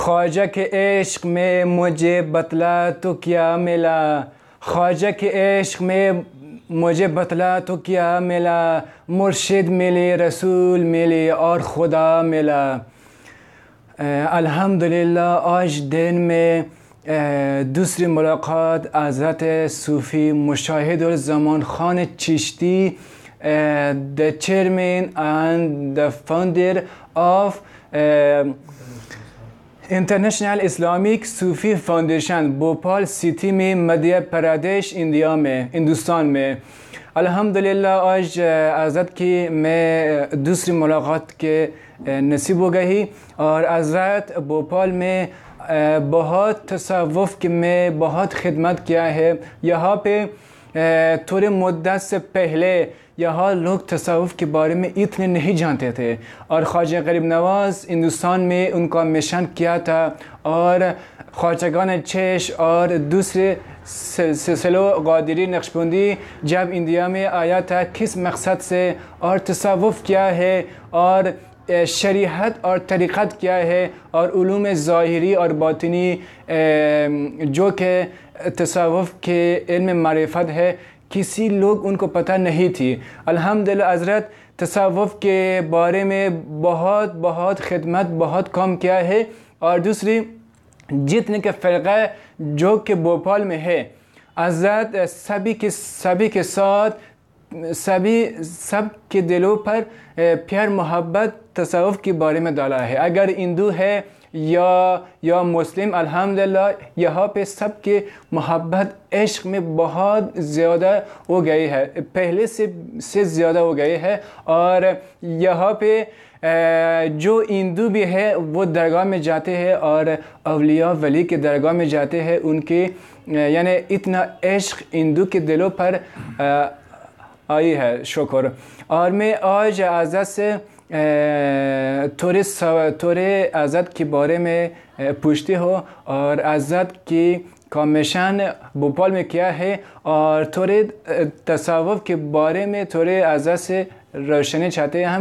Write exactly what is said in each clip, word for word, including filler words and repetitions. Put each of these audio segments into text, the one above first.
خواجہ کے عشق میں مجھے بتلا تو کیا ملا، خواجہ کے عشق میں مجھے بتلا تو کیا ملا، مرشد ملے، رسول ملے اور خدا ملا۔ الحمدللہ آج دن میں دوسری ملاقات حضرت صوفی Mushahid Uzzaman Khan Chishti, the chairman and the founder of international Islamic Sufi foundation, Bhopal city میں، مدھیہ پردیش، انڈیا میں، ہندوستان میں۔ الحمدللہ آج حضرت کی میں دوسری ملاقات کے نصیب ہو گئی، اور حضرت بھوپال میں بہت تصوف کے میں بہت خدمت کیا ہے۔ یہاں پہ تھوڑے مدت سے پہلے یہاں لوگ تصوف کے بارے میں اتنے نہیں جانتے تھے، اور خواجہ غریب نواز ہندوستان میں ان کا مشن کیا تھا، اور خواجگان چش اور دوسرے سلسلہ قادری نقشبندی جب انڈیا میں آیا تھا کس مقصد سے، اور تصوف کیا ہے، اور شریعت اور طریقت کیا ہے، اور علوم ظاہری اور باطنی جو کہ تصوف کے علم معرفت ہے، کسی لوگ ان کو پتہ نہیں تھی۔ الحمدللہ حضرت تصوف کے بارے میں بہت بہت خدمت بہت کام کیا ہے، اور دوسری جتنے کے فرقہ جو کہ بھوپال میں ہے، حضرت سبھی کے سبھی کے ساتھ سبھی سب کے دلوں پر پیار محبت تصوف کے بارے میں ڈالا ہے۔ اگر ہندو ہے یا یا مسلم، الحمدللہ یہاں پہ سب کے محبت عشق میں بہت زیادہ ہو گئی ہے، پہلے سے سے زیادہ ہو گئی ہے۔ اور یہاں پہ جو ہندو بھی ہے وہ درگاہ میں جاتے ہیں، اور اولیاء ولی کے درگاہ میں جاتے ہیں، ان کے یعنی اتنا عشق ہندو کے دلوں پر آئی ہے، شکر۔ اور میں آج حضرت سے تھوڑے تھوڑے حضرت کے بارے میں پوچھتے ہو، اور حضرت کی کمیشن بھوپال میں کیا ہے، اور تھوڑے تصوف کے بارے میں تھوڑے حضرت سے روشنی چاہتے ہیں ہم۔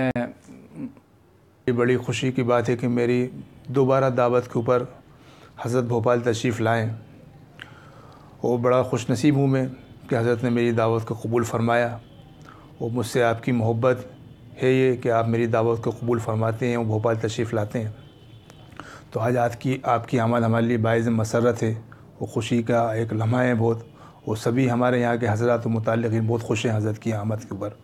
یہ بڑی خوشی کی بات ہے کہ میری دوبارہ دعوت کے اوپر حضرت بھوپال تشریف لائیں، اور بڑا خوش نصیب ہوں میں کہ حضرت نے میری دعوت کو قبول فرمایا، اور مجھ سے آپ کی محبت ہے یہ کہ آپ میری دعوت کو قبول فرماتے ہیں اور بھوپال تشریف لاتے ہیں۔ تو آج آپ کی آپ کی آمد ہمارے لیے باعث مسرت ہے، وہ خوشی کا ایک لمحہ ہے بہت، اور سبھی ہمارے یہاں کے حضرات و متعلقین بہت خوش ہیں حضرت کی آمد کے اوپر۔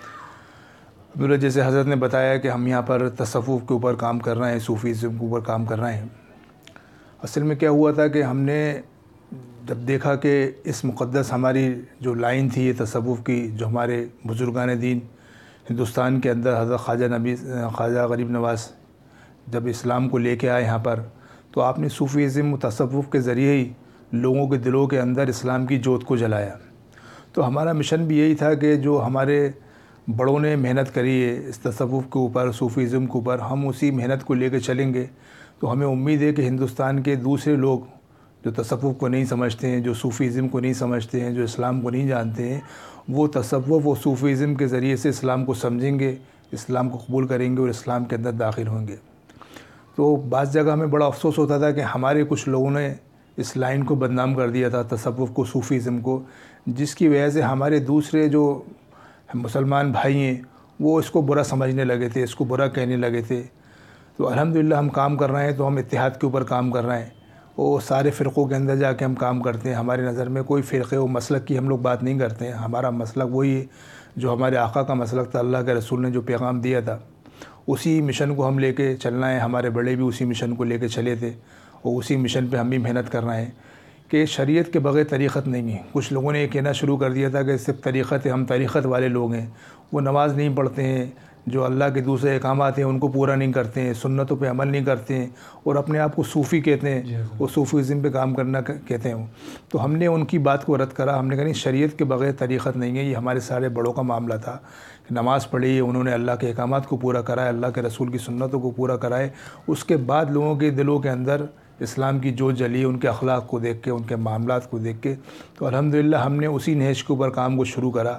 میرے جیسے حضرت نے بتایا کہ ہم یہاں پر تصوف کے اوپر کام کر رہے ہیں، صوفیزم کے اوپر کام کر رہے ہیں۔ اصل میں کیا ہوا تھا کہ ہم نے جب دیکھا کہ اس مقدس ہماری جو لائن تھی یہ تصوف کی، جو ہمارے بزرگان دین ہندوستان کے اندر حضرت خواجہ نبی خواجہ غریب نواز جب اسلام کو لے کے آئے یہاں پر، تو آپ نے صوفیزم و تصوف کے ذریعے ہی لوگوں کے دلوں کے اندر اسلام کی جوت کو جلایا۔ تو ہمارا مشن بھی یہی تھا کہ جو ہمارے بڑوں نے محنت کری ہے اس تصوف کے اوپر، صوفیزم کے اوپر، ہم اسی محنت کو لے کے چلیں گے۔ تو ہمیں امید ہے کہ ہندوستان کے دوسرے لوگ جو تصوف کو نہیں سمجھتے ہیں، جو صوفیزم کو نہیں سمجھتے ہیں، جو اسلام کو نہیں جانتے ہیں، وہ تصوف و صوفیزم کے ذریعے سے اسلام کو سمجھیں گے، اسلام کو قبول کریں گے، اور اسلام کے اندر داخل ہوں گے۔ تو بعض جگہ ہمیں بڑا افسوس ہوتا تھا کہ ہمارے کچھ لوگوں نے اس لائن کو بدنام کر دیا تھا، تصوف کو، صوفیزم کو، جس کی وجہ سے ہمارے دوسرے جو مسلمان بھائی ہیں وہ اس کو برا سمجھنے لگے تھے، اس کو برا کہنے لگے تھے۔ تو الحمدللہ ہم کام کر رہے ہیں، تو ہم اتحاد کے اوپر کام کر رہے ہیں، اور سارے فرقوں کے اندر جا کے ہم کام کرتے ہیں۔ ہماری نظر میں کوئی فرقے و مسلک کی ہم لوگ بات نہیں کرتے ہیں، ہمارا مسلک وہی ہے جو ہمارے آقا کا مسلک تھا، اللہ کے رسول نے جو پیغام دیا تھا، اسی مشن کو ہم لے کے چلنا ہے۔ ہمارے بڑے بھی اسی مشن کو لے کے چلے تھے، اور اسی مشن پہ ہم بھی محنت کر رہے ہیں کہ شریعت کے بغیر طریقت نہیں ہے۔ کچھ لوگوں نے یہ کہنا شروع کر دیا تھا کہ صرف طریقت ہے، ہم طریقت والے لوگ ہیں، وہ نماز نہیں پڑھتے ہیں، جو اللہ کے دوسرے احکامات ہیں ان کو پورا نہیں کرتے ہیں، سنتوں پہ عمل نہیں کرتے ہیں، اور اپنے آپ کو صوفی کہتے ہیں، وہ صوفیزم پہ کام کرنا کہتے ہیں۔ تو ہم نے ان کی بات کو رد کرا، ہم نے کہا نہیں، شریعت کے بغیر طریقت نہیں ہے۔ یہ ہمارے سارے بڑوں کا معاملہ تھا کہ نماز پڑھی، انہوں نے اللہ کے احکامات کو پورا کرا ہے، اللہ کے رسول کی سنتوں کو پورا کرا ہے، اس کے بعد لوگوں کے دلوں کے اندر اسلام کی جو جلی، ان کے اخلاق کو دیکھ کے، ان کے معاملات کو دیکھ کے، تو الحمدللہ ہم نے اسی نہج کے اوپر کام کو شروع کرا،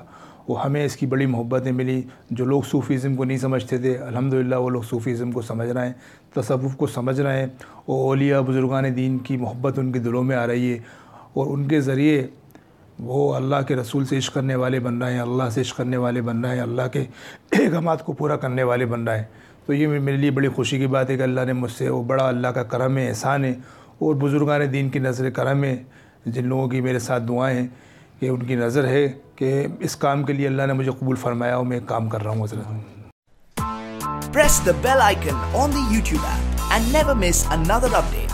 وہ ہمیں اس کی بڑی محبتیں ملی. جو لوگ صوفیزم کو نہیں سمجھتے تھے الحمدللہ وہ لوگ صوفیزم کو سمجھ رہے ہیں, تصوف کو سمجھ رہے ہیں, اور اولیاء بزرگان دین کی محبت ان کے دلوں میں آ رہی ہے, اور ان کے ذریعے وہ اللہ کے رسول سے عشق کرنے والے بن رہے ہیں, اللہ سے عشق کرنے والے بن رہے ہیں, اللہ کے احکامات کو پورا کرنے والے بن رہے ہیں. تو یہ میرے لیے بڑی خوشی کی بات ہے کہ اللہ نے مجھ سے, وہ بڑا اللہ کا کرم ہے, احسان ہے, اور بزرگان دین کی نظر کرم ہے, جن لوگوں کی میرے ساتھ دعائیں ہیں کہ ان کی نظر ہے کہ اس کام کے لیے اللہ نے مجھے قبول فرمایا اور میں کام کر رہا ہوں. حضرت Press the bell icon on the YouTube app and never miss another update.